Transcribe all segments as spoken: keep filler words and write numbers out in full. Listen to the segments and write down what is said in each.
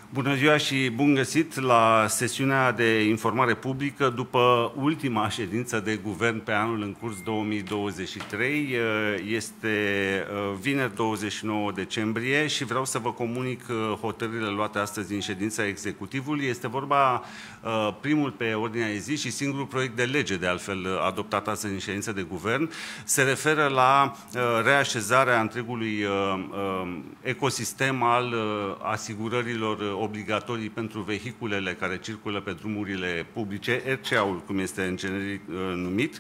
Bună ziua și bun găsit la sesiunea de informare publică după ultima ședință de guvern pe anul în curs două mii douăzeci și trei. Este vineri douăzeci și nouă decembrie și vreau să vă comunic hotărârile luate astăzi din ședința executivului. Este vorba primul pe ordinea de zi și singurul proiect de lege, de altfel, adoptat astăzi în ședință de guvern, se referă la reașezarea întregului ecosistem al asigurărilor obligatorii pentru vehiculele care circulă pe drumurile publice, R C A-ul, cum este în generic numit.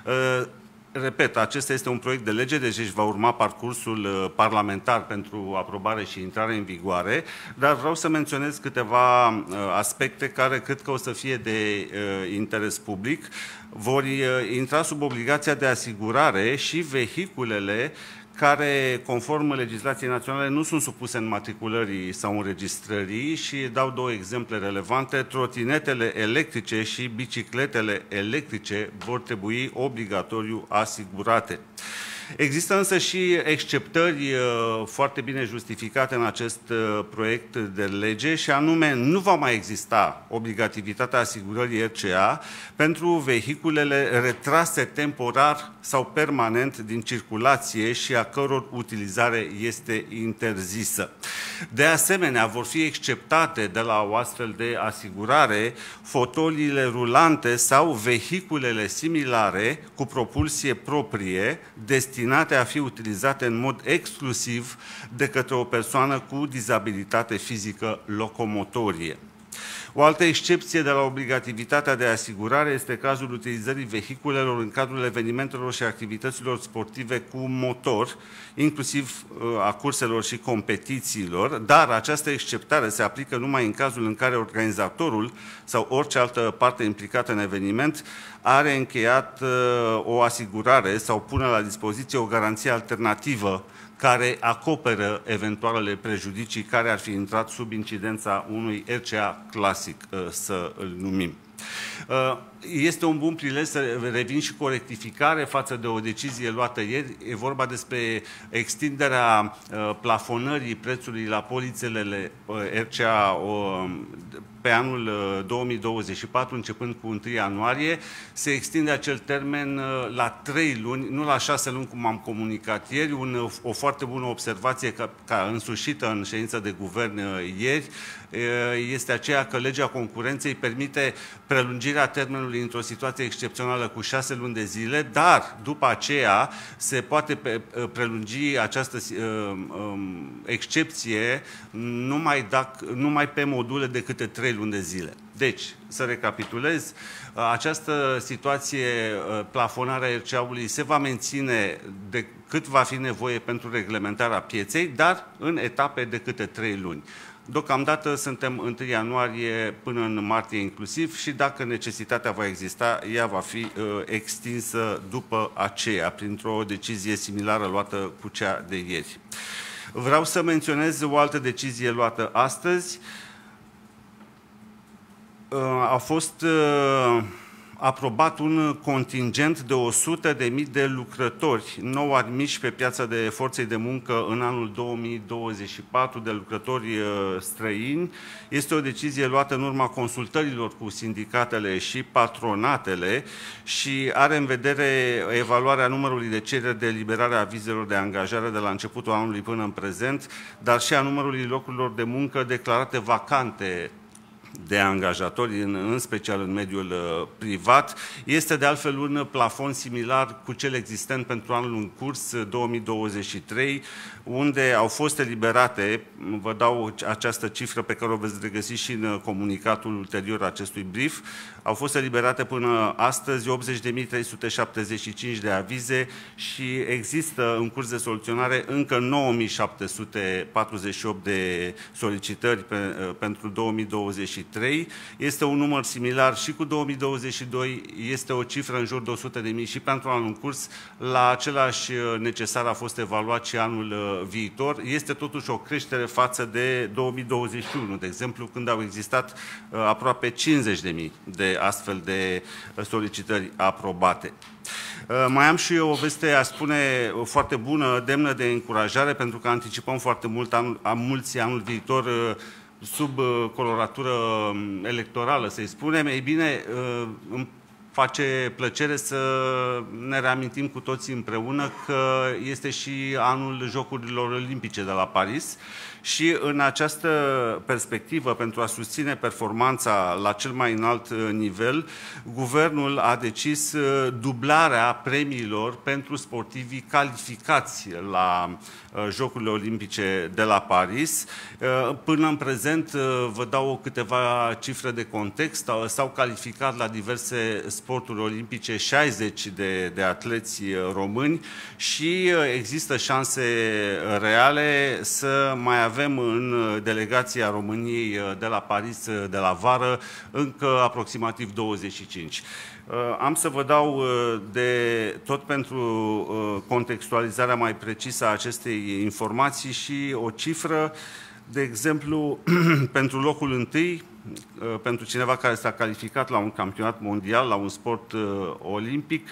Repet, acesta este un proiect de lege, deci își va urma parcursul parlamentar pentru aprobare și intrare în vigoare, dar vreau să menționez câteva aspecte care cred că o să fie de interes public. Vor intra sub obligația de asigurare și vehiculele care, conform legislației naționale, nu sunt supuse înmatriculării sau înregistrării și dau două exemple relevante. Trotinetele electrice și bicicletele electrice vor trebui obligatoriu asigurate. Există însă și exceptări foarte bine justificate în acest proiect de lege și anume nu va mai exista obligativitatea asigurării R C A pentru vehiculele retrase temporar sau permanent din circulație și a căror utilizare este interzisă. De asemenea, vor fi exceptate de la o astfel de asigurare fotoliile rulante sau vehiculele similare cu propulsie proprie destinate a fi utilizate în mod exclusiv de către o persoană cu dizabilitate fizică locomotorie. O altă excepție de la obligativitatea de asigurare este cazul utilizării vehiculelor în cadrul evenimentelor și activităților sportive cu motor, inclusiv a curselor și competițiilor, dar această exceptare se aplică numai în cazul în care organizatorul sau orice altă parte implicată în eveniment are încheiat o asigurare sau pune la dispoziție o garanție alternativă care acoperă eventualele prejudicii care ar fi intrat sub incidența unui R C A clasic, să îl numim. Este un bun prilej să revin și cu o rectificare față de o decizie luată ieri. E vorba despre extinderea plafonării prețului la polițele R C A pe anul două mii douăzeci și patru, începând cu întâi ianuarie. Se extinde acel termen la trei luni, nu la șase luni, cum am comunicat ieri. Un, o foarte bună observație ca, ca însușită în ședința de guvern ieri este aceea că legea concurenței permite prelungirea termenului într-o situație excepțională cu șase luni de zile, dar după aceea se poate prelungi această excepție numai, dacă, numai pe module de câte trei luni de zile. Deci, să recapitulez, această situație, plafonarea R C A-ului se va menține de cât va fi nevoie pentru reglementarea pieței, dar în etape de câte trei luni. Deocamdată suntem întâi ianuarie până în martie inclusiv și dacă necesitatea va exista, ea va fi uh, extinsă după aceea, printr-o decizie similară luată cu cea de ieri. Vreau să menționez o altă decizie luată astăzi. Uh, a fost uh, aprobat un contingent de o sută de mii de lucrători nou admiși pe piața de forței de muncă în anul două mii douăzeci și patru, de lucrători străini. Este o decizie luată în urma consultărilor cu sindicatele și patronatele și are în vedere evaluarea numărului de cereri de eliberare a vizelor de angajare de la începutul anului până în prezent, dar și a numărului locurilor de muncă declarate vacante de angajatori, în, în special în mediul uh, privat. Este de altfel un plafon similar cu cel existent pentru anul în curs două mii douăzeci și trei, unde au fost eliberate, vă dau această cifră pe care o veți regăsi și în comunicatul ulterior acestui brief, au fost eliberate până astăzi optzeci de mii trei sute șaptezeci și cinci de avize și există în curs de soluționare încă nouă mii șapte sute patruzeci și opt de solicitări pe, pentru două mii douăzeci și trei. Este un număr similar și cu două mii douăzeci și doi, este o cifră în jur de o sută de mii și pentru anul în curs. La același necesar a fost evaluat și anul viitor. Este totuși o creștere față de două mii douăzeci și unu, de exemplu, când au existat aproape cincizeci de mii de astfel de solicitări aprobate. Mai am și eu o veste, aș spune, foarte bună, demnă de încurajare, pentru că anticipăm foarte mult, anul, mulți anul viitor sub coloratură electorală, să-i spunem, ei bine, îmi face plăcere să ne reamintim cu toții împreună că este și anul Jocurilor Olimpice de la Paris și în această perspectivă, pentru a susține performanța la cel mai înalt nivel, guvernul a decis dublarea premiilor pentru sportivii calificați la Jocurile Olimpice de la Paris. Până în prezent, vă dau câteva cifre de context, s-au calificat la diverse sporturi olimpice șaizeci de, de atleți români și există șanse reale să mai avem în delegația României de la Paris de la vară încă aproximativ douăzeci și cinci. Am să vă dau de tot pentru contextualizarea mai precisă a acestei informații și o cifră, de exemplu, pentru locul întâi, pentru cineva care s-a calificat la un campionat mondial, la un sport olimpic,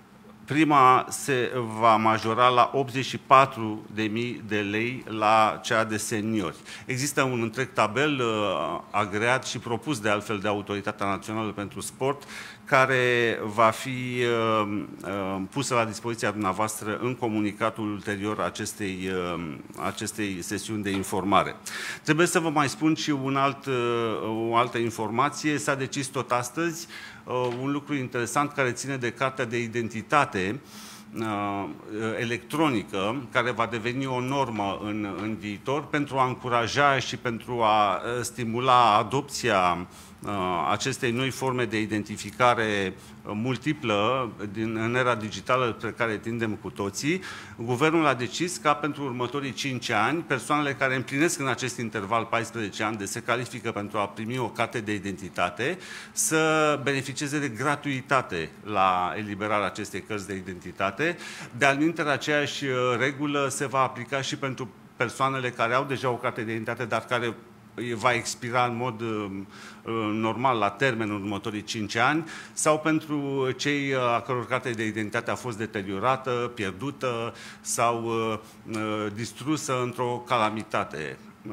prima se va majora la optzeci și patru de mii de lei la cea de seniori. Există un întreg tabel uh, agreat și propus de altfel de Autoritatea Națională pentru Sport, care va fi uh, uh, pusă la dispoziția dumneavoastră în comunicatul ulterior acestei, uh, acestei sesiuni de informare. Trebuie să vă mai spun și un alt, uh, o altă informație. S-a decis tot astăzi uh, un lucru interesant care ține de cartea de identitate uh, electronică, care va deveni o normă în, în viitor pentru a încuraja și pentru a uh, stimula adopția acestei noi forme de identificare multiplă din, în era digitală pe care tindem cu toții. Guvernul a decis ca pentru următorii cinci ani, persoanele care împlinesc în acest interval paisprezece ani de se califică pentru a primi o carte de identitate să beneficieze de gratuitate la eliberarea acestei cărți de identitate. De-al minteri, aceeași regulă se va aplica și pentru persoanele care au deja o carte de identitate, dar care va expira în mod uh, normal la termen în următorii cinci ani, sau pentru cei a căror carte de identitate a fost deteriorată, pierdută sau uh, uh, distrusă într-o calamitate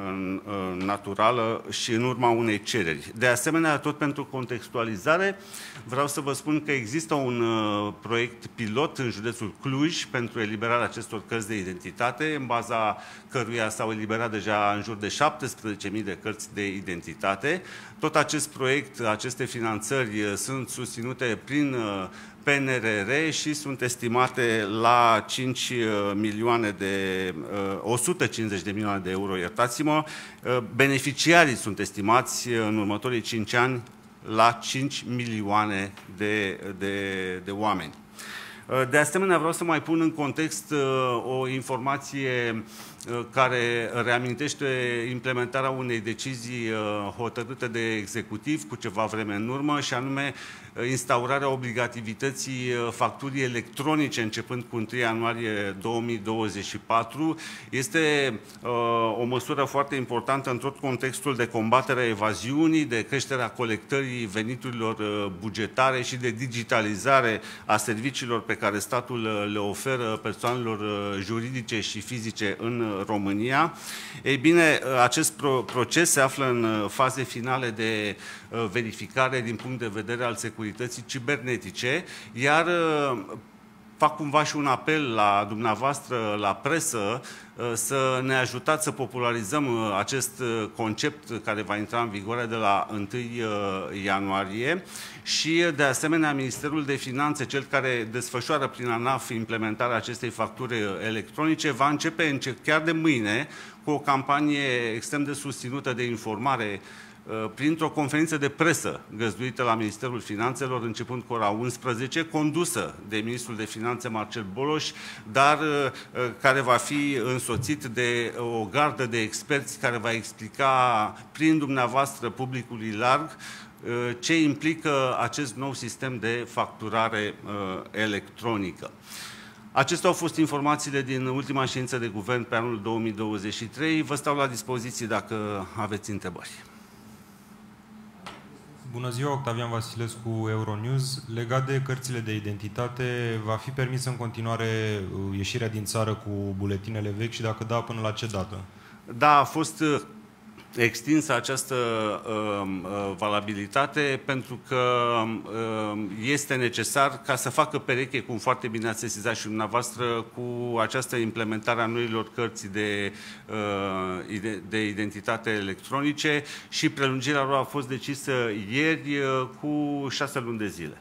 naturală și în urma unei cereri. De asemenea, tot pentru contextualizare, vreau să vă spun că există un uh, proiect pilot în județul Cluj pentru eliberarea acestor cărți de identitate, în baza căruia s-au eliberat deja în jur de șaptesprezece mii de cărți de identitate. Tot acest proiect, aceste finanțări uh, sunt susținute prin uh, P N R R și sunt estimate la cinci milioane de, o sută cincizeci de milioane de euro, iertați-mă. Beneficiarii sunt estimați în următorii cinci ani la cinci milioane de, de, de oameni. De asemenea, vreau să mai pun în context o informație care reamintește implementarea unei decizii hotărâte de executiv cu ceva vreme în urmă, și anume instaurarea obligativității facturii electronice începând cu întâi ianuarie două mii douăzeci și patru. Este uh, o măsură foarte importantă în tot contextul de combatere a evaziunii, de creșterea colectării veniturilor bugetare și de digitalizare a serviciilor pe care statul le oferă persoanelor juridice și fizice în România. Ei bine, acest pro proces se află în faze finale de verificare din punct de vedere al securității cibernetice, iar fac cumva și un apel la dumneavoastră, la presă, să ne ajutați să popularizăm acest concept care va intra în vigoare de la întâi ianuarie și, de asemenea, Ministerul de Finanțe, cel care desfășoară prin ANAF implementarea acestei facturi electronice, va începe chiar de mâine cu o campanie extrem de susținută de informare printr-o conferință de presă găzduită la Ministerul Finanțelor, începând cu ora unsprezece, condusă de Ministrul de Finanțe Marcel Boloș, dar care va fi însoțit de o gardă de experți care va explica prin dumneavoastră publicului larg ce implică acest nou sistem de facturare electronică. Acestea au fost informațiile din ultima ședință de guvern pe anul două mii douăzeci și trei. Vă stau la dispoziție dacă aveți întrebări. Bună ziua, Octavian Vasilescu, Euronews. Legat de cărțile de identitate, va fi permis în continuare ieșirea din țară cu buletinele vechi și dacă da, până la ce dată? Da, a fost extinsă această uh, valabilitate pentru că uh, este necesar ca să facă pereche, cum foarte bine ați sesizat și dumneavoastră, cu această implementare a noilor cărți de, uh, de identitate electronice și prelungirea lor a fost decisă ieri uh, cu șase luni de zile.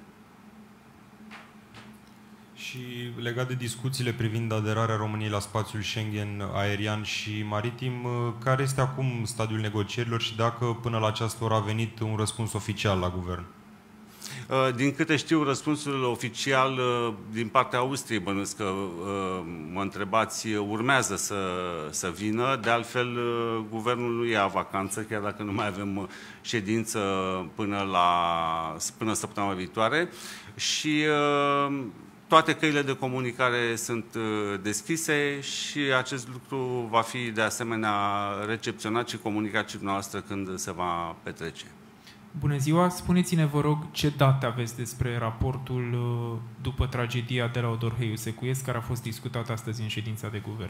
Și legat de discuțiile privind aderarea României la spațiul Schengen aerian și maritim, care este acum stadiul negocierilor și dacă până la această oră a venit un răspuns oficial la guvern? Din câte știu, răspunsul oficial din partea Austriei, bănuiesc că mă întrebați, urmează să, să vină. De altfel, guvernul nu ia vacanță, chiar dacă nu mai avem ședință până, la, până săptămâna viitoare. Și toate căile de comunicare sunt deschise și acest lucru va fi de asemenea recepționat și comunicat și dumneavoastră când se va petrece. Bună ziua! Spuneți-ne, vă rog, ce date aveți despre raportul după tragedia de la Odorheiu Secuiesc, care a fost discutat astăzi în ședința de guvern?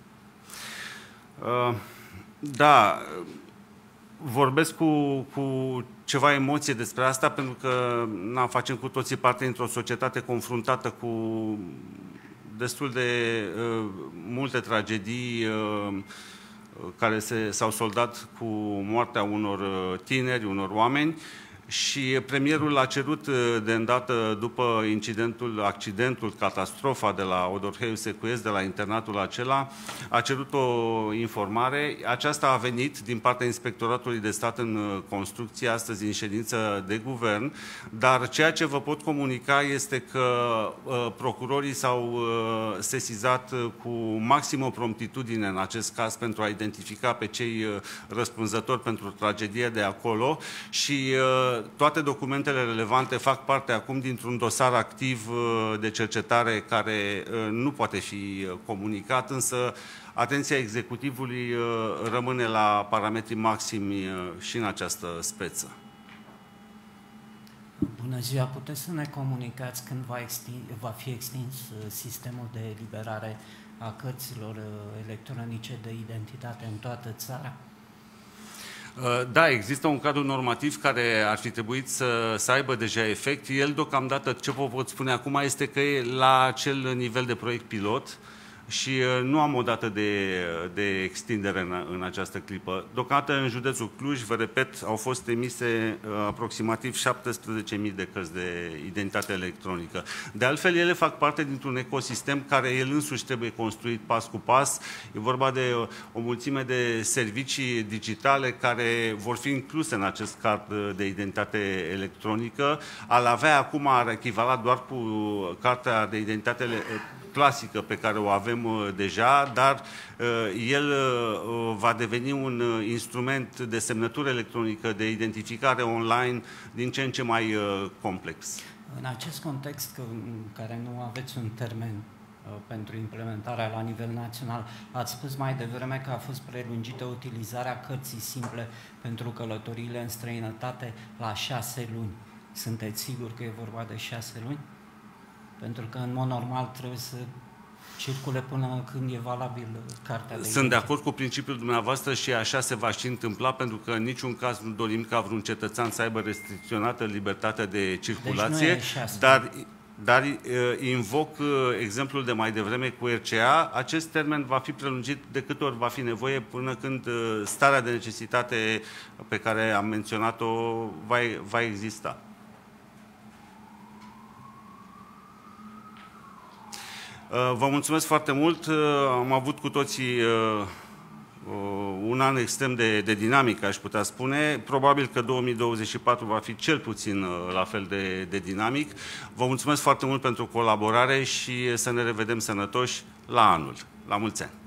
Uh, da, vorbesc cu, cu ceva emoție despre asta, pentru că na, facem cu toții parte dintr-o societate confruntată cu destul de uh, multe tragedii uh, care s-au soldat cu moartea unor tineri, unor oameni. Și premierul a cerut de îndată după incidentul, accidentul, catastrofa de la Odorheiu Secuiesc, de la internatul acela, a cerut o informare. Aceasta a venit din partea Inspectoratului de Stat în Construcție astăzi în ședință de guvern, dar ceea ce vă pot comunica este că uh, procurorii s-au uh, sesizat cu maximă promptitudine în acest caz pentru a identifica pe cei uh, răspunzători pentru tragedia de acolo și uh, toate documentele relevante fac parte acum dintr-un dosar activ de cercetare care nu poate fi comunicat, însă atenția executivului rămâne la parametri maximi și în această speță. Bună ziua! Puteți să ne comunicați când va, extins, va fi extins sistemul de eliberare a cărților electronice de identitate în toată țara? Da, există un cadru normativ care ar fi trebuit să, să aibă deja efect. El, deocamdată, ce vă pot spune acum este că e la acel nivel de proiect pilot și nu am o dată de, de extindere în, în această clipă. Deocamdată, în județul Cluj, vă repet, au fost emise uh, aproximativ șaptesprezece mii de cărți de identitate electronică. De altfel, ele fac parte dintr-un ecosistem care el însuși trebuie construit pas cu pas. E vorba de uh, o mulțime de servicii digitale care vor fi incluse în acest card de identitate electronică. Al avea acum ar echivala doar cu cartea de identitate clasică pe care o avem deja, dar el va deveni un instrument de semnătură electronică, de identificare online din ce în ce mai complex. În acest context în care nu aveți un termen pentru implementarea la nivel național, ați spus mai devreme că a fost prelungită utilizarea cărții simple pentru călătoriile în străinătate la șase luni. Sunteți sigur că e vorba de șase luni? Pentru că, în mod normal, trebuie să circule până când e valabil cartea de Sunt de acord cu principiul dumneavoastră și așa se va și întâmpla, pentru că în niciun caz nu dorim ca vreun cetățean să aibă restricționată libertatea de circulație, deci dar, dar invoc exemplul de mai devreme cu R C A. Acest termen va fi prelungit de câte ori va fi nevoie până când starea de necesitate pe care am menționat-o va, va exista. Vă mulțumesc foarte mult. Am avut cu toții un an extrem de, de dinamic, aș putea spune. Probabil că două mii douăzeci și patru va fi cel puțin la fel de, de dinamic. Vă mulțumesc foarte mult pentru colaborare și să ne revedem sănătoși la anul. La mulți ani!